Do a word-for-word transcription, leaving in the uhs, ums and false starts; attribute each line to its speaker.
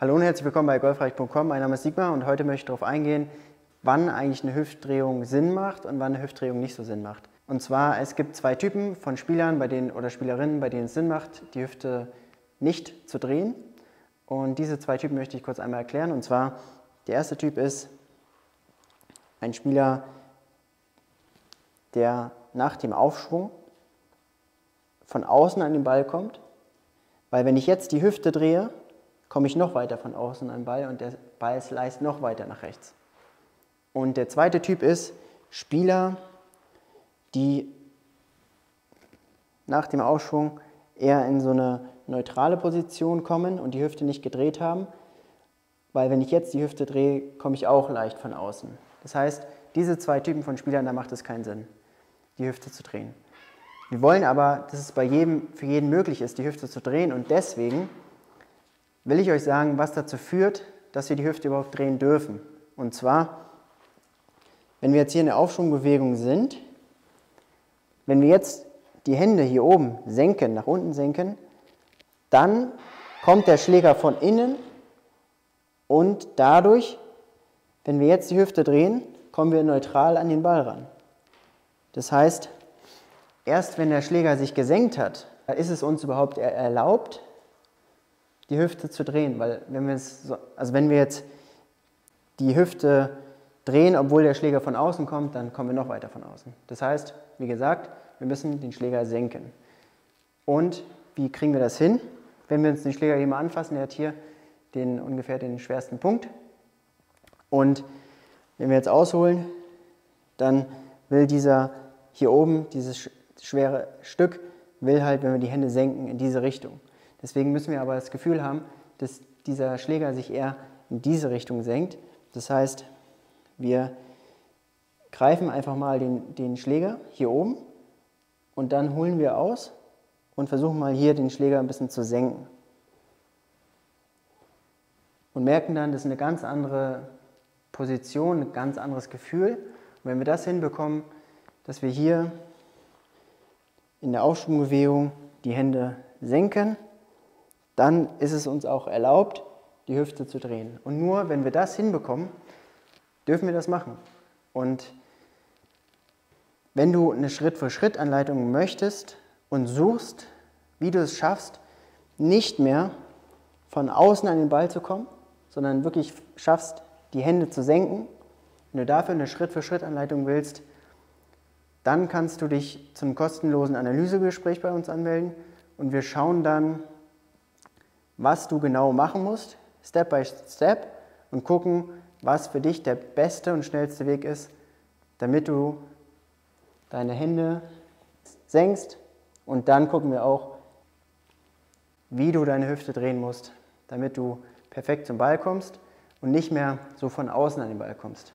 Speaker 1: Hallo und herzlich willkommen bei golfreich punkt com. Mein Name ist Sigmar und heute möchte ich darauf eingehen, wann eigentlich eine Hüftdrehung Sinn macht und wann eine Hüftdrehung nicht so Sinn macht. Und zwar, es gibt zwei Typen von Spielern bei denen, oder Spielerinnen, bei denen es Sinn macht, die Hüfte nicht zu drehen. Und diese zwei Typen möchte ich kurz einmal erklären. Und zwar, der erste Typ ist ein Spieler, der nach dem Aufschwung von außen an den Ball kommt. Weil wenn ich jetzt die Hüfte drehe, komme ich noch weiter von außen an den Ball und der Ball slice noch weiter nach rechts. Und der zweite Typ ist Spieler, die nach dem Aufschwung eher in so eine neutrale Position kommen und die Hüfte nicht gedreht haben, weil wenn ich jetzt die Hüfte drehe, komme ich auch leicht von außen. Das heißt, diese zwei Typen von Spielern, da macht es keinen Sinn, die Hüfte zu drehen. Wir wollen aber, dass es bei jedem, für jeden möglich ist, die Hüfte zu drehen, und deswegen will ich euch sagen, was dazu führt, dass wir die Hüfte überhaupt drehen dürfen. Und zwar, wenn wir jetzt hier in der Aufschwungbewegung sind, wenn wir jetzt die Hände hier oben senken, nach unten senken, dann kommt der Schläger von innen und dadurch, wenn wir jetzt die Hüfte drehen, kommen wir neutral an den Ball ran. Das heißt, erst wenn der Schläger sich gesenkt hat, ist es uns überhaupt erlaubt, die Hüfte zu drehen, weil wenn wir, es so, also wenn wir jetzt die Hüfte drehen, obwohl der Schläger von außen kommt, dann kommen wir noch weiter von außen. Das heißt, wie gesagt, wir müssen den Schläger senken. Und wie kriegen wir das hin? Wenn wir uns den Schläger hier mal anfassen, der hat hier den, ungefähr den schwersten Punkt. Und wenn wir jetzt ausholen, dann will dieser hier oben, dieses schwere Stück, will halt, wenn wir die Hände senken, in diese Richtung. Deswegen müssen wir aber das Gefühl haben, dass dieser Schläger sich eher in diese Richtung senkt. Das heißt, wir greifen einfach mal den, den Schläger hier oben und dann holen wir aus und versuchen mal hier den Schläger ein bisschen zu senken. Und merken dann, das ist eine ganz andere Position, ein ganz anderes Gefühl. Und wenn wir das hinbekommen, dass wir hier in der Aufschwungbewegung die Hände senken, dann ist es uns auch erlaubt, die Hüfte zu drehen. Und nur wenn wir das hinbekommen, dürfen wir das machen. Und wenn du eine Schritt-für-Schritt-Anleitung möchtest und suchst, wie du es schaffst, nicht mehr von außen an den Ball zu kommen, sondern wirklich schaffst, die Hände zu senken, wenn du dafür eine Schritt-für-Schritt-Anleitung willst, dann kannst du dich zum kostenlosen Analysegespräch bei uns anmelden und wir schauen dann, was du genau machen musst, Step by Step, und gucken, was für dich der beste und schnellste Weg ist, damit du deine Hände senkst, und dann gucken wir auch, wie du deine Hüfte drehen musst, damit du perfekt zum Ball kommst und nicht mehr so von außen an den Ball kommst.